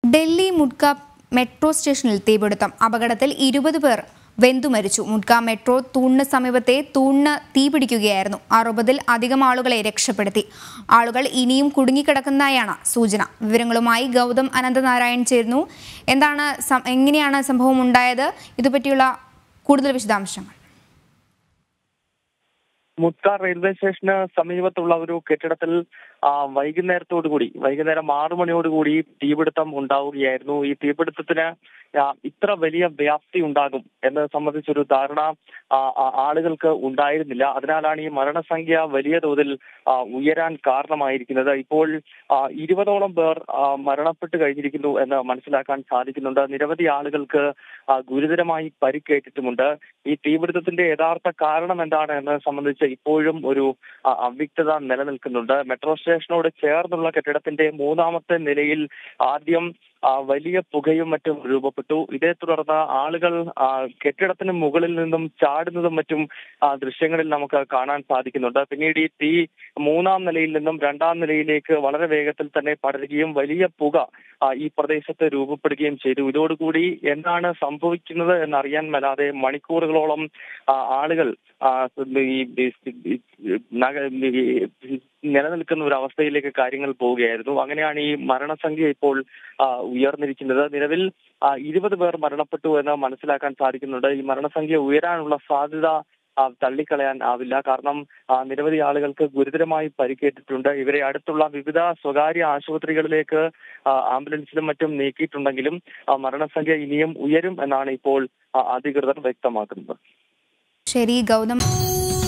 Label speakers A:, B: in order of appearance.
A: Delhi മുഡ്ക metro സ്റ്റേഷനിൽ തീപിടുത്തം. അപകടത്തിൽ 20 പേർ വെന്തു മരിച്ചു. മുഡ്ക മെട്രോ തൂണിന് സമീപത്തെ തൂണിന് തീപിടിക്കുകയായിരുന്നു. 60-ൽ അധികം ആളുകളെ രക്ഷപ്പെടുത്തി. ആളുകൾ ഇനിയും കുടുങ്ങിക്കിടക്കുന്നതായാണ് സൂചന. വിവരങ്ങളുമായി ഗൗതം അനന്തനാരായൺ ചേരുന്നു. എങ്ങനെയാണ് സംഭവം ഉണ്ടായത്? ഇതുപറ്റിയുള്ള കൂടുതൽ വിശദാംശങ്ങൾ.
B: മുഡ്ക റെയിൽവേ സ്റ്റേഷന് സമീപത്തുള്ള ഒരു കെട്ടിടത്തിൽ വൈകുന്നേരം 6 മണിയോടുകൂടി തീപിടുത്തം ഉണ്ടാവുകയായിരുന്നു. ഈ തീപിടുത്തത്തിന് ഇത്ര വലിയ വ്യാപ്തി ഉണ്ടാകും എന്നത് സംബന്ധിച്ചൊരു ധാരണ ആളുകൾക്ക് ഉണ്ടായിരുന്നില്ല. അതിനാലാണ് ഈ മരണസംഖ്യ വലിയ തോതിൽ ഉയരാൻ കാരണമായിരിക്കുന്നത്. ഇപ്പോൾ 20ഓളം പേർ മരണപ്പെട്ട് കഴിഞ്ഞിരിക്കുന്നു എന്ന് മനസ്സിലാക്കാൻ സാധിക്കുന്നുണ്ട്. നിരവധി ആളുകൾക്ക് ഗുരുതരമായി പരിക്കേറ്റിട്ടുമുണ്ട്. ഈ തീപിടുത്തത്തിന്റെ യഥാർത്ഥ കാരണം എന്താണ് എന്നത് സംബന്ധിച്ച് ഇപ്പോഴും ഒരു അവ്യക്തത നിലനിൽക്കുന്നുണ്ട്. മെട്രോ സ്റ്റേഷനോട് ചേർന്നുള്ള കെട്ടിടത്തിന്റെ 3ാമത്തെ നിലയിൽ ആദ്യം വലിയ പുകയും മറ്റും രൂപപ്പെട്ടു. ഇതേ തുടർന്ന് ആളുകൾ കെട്ടിടത്തിന് മുകളിൽ നിന്നും ചാടുന്നതും മറ്റും ദൃശ്യങ്ങളിൽ നമുക്ക് കാണാൻ സാധിക്കുന്നുണ്ട്. പിന്നീട് ഈ തീ 3ാം നിലയിൽ നിന്നും 2ാം നിലയിലേക്ക് വളരെ വേഗത്തിൽ തന്നെ പടരുകയും വലിയ പുക ഈ പ്രദേശത്ത് രൂപപ്പെടുകയും ചെയ്തു. ഇതോടുകൂടി എന്താണ് സംഭവിക്കുന്നത് എന്നറിയാൻ മേലാതെ മണിക്കൂറുകളോളം ആളുകൾ നിലനിൽക്കുന്ന ഒരു അവസ്ഥയിലേക്ക് കാര്യങ്ങൾ പോവുകയായിരുന്നു. അങ്ങനെയാണ് ഈ മരണസംഖ്യ ഇപ്പോൾ ഉയർന്നിരിക്കുന്നത്. നിലവിൽ 20 പേർ മരണപ്പെട്ടു എന്ന് മനസ്സിലാക്കാൻ സാധിക്കുന്നുണ്ട്. ഈ മരണസംഖ്യ ഉയരാനുള്ള സാധ്യത തള്ളിക്കളയാൻ ആവില്ല. കാരണം നിരവധി ആളുകൾക്ക് ഗുരുതരമായി പരിക്കേറ്റിട്ടുണ്ട്. ഇവരെ അടുത്തുള്ള വിവിധ സ്വകാര്യ ആശുപത്രികളിലേക്ക് ആംബുലൻസിലും മറ്റും നീക്കിയിട്ടുണ്ടെങ്കിലും മരണസംഖ്യ ഇനിയും ഉയരും എന്നാണ് ഇപ്പോൾ അധികൃതർ വ്യക്തമാക്കുന്നത്.
A: ശരി ഗൗതം.